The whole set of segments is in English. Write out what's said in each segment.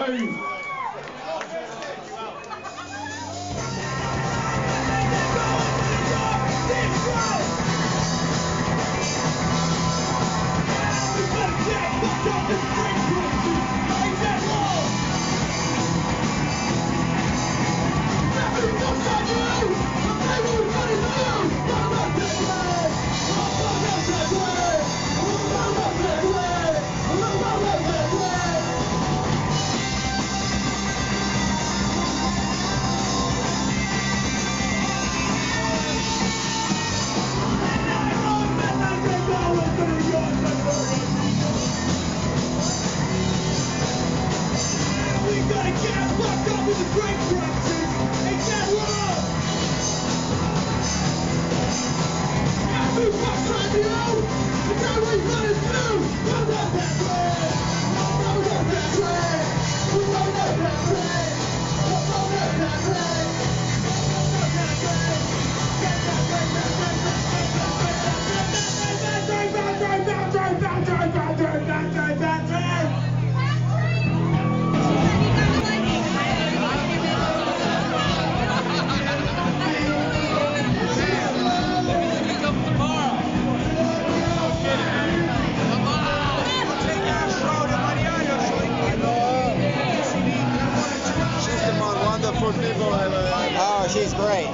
Oh, she's great.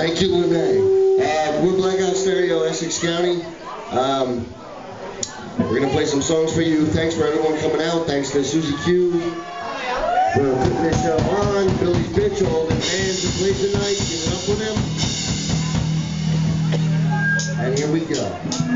Thank you, Lene. We're Blackout Stereo, Essex County. We're going to play some songs for you. Thanks for everyone coming out. Thanks to Susie Q for putting this show on. Billy's Bitch, all the bands that played tonight. Give it up for them. And here we go.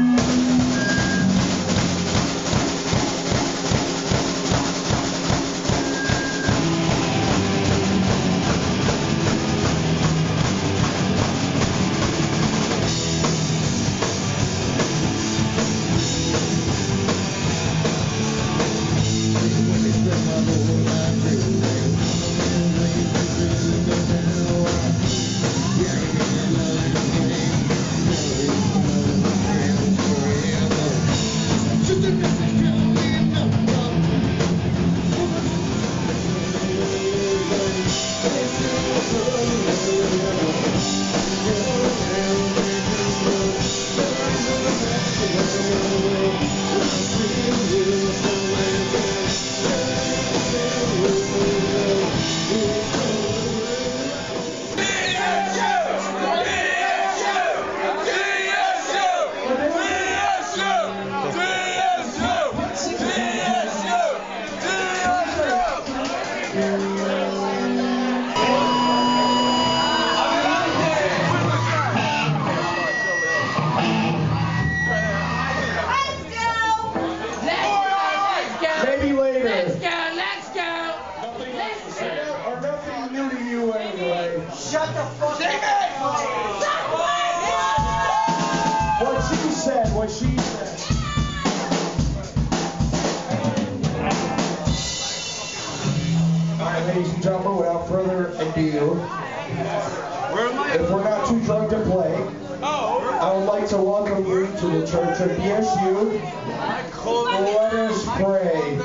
Shut the fuck up. What she said. Alright, ladies and gentlemen, without further ado, if we're not too drunk to play, I would like to welcome you to the Church of BSU. Let us pray.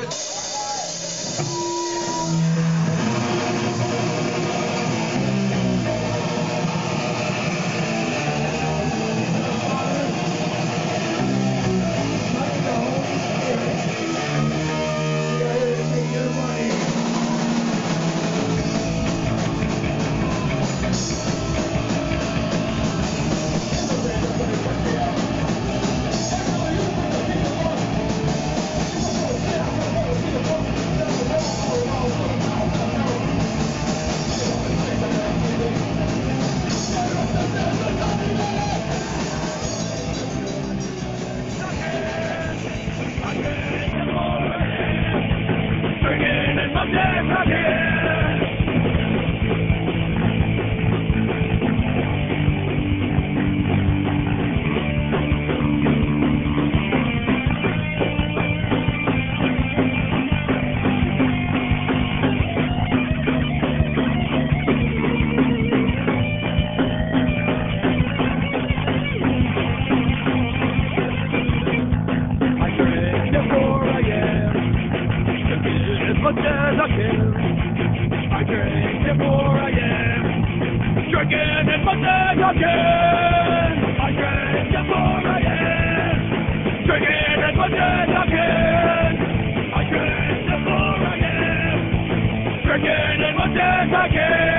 I drink before I am drinking as much as I can. I drink before I am drinking as much as I can. I drink before I am drinking as much as I can.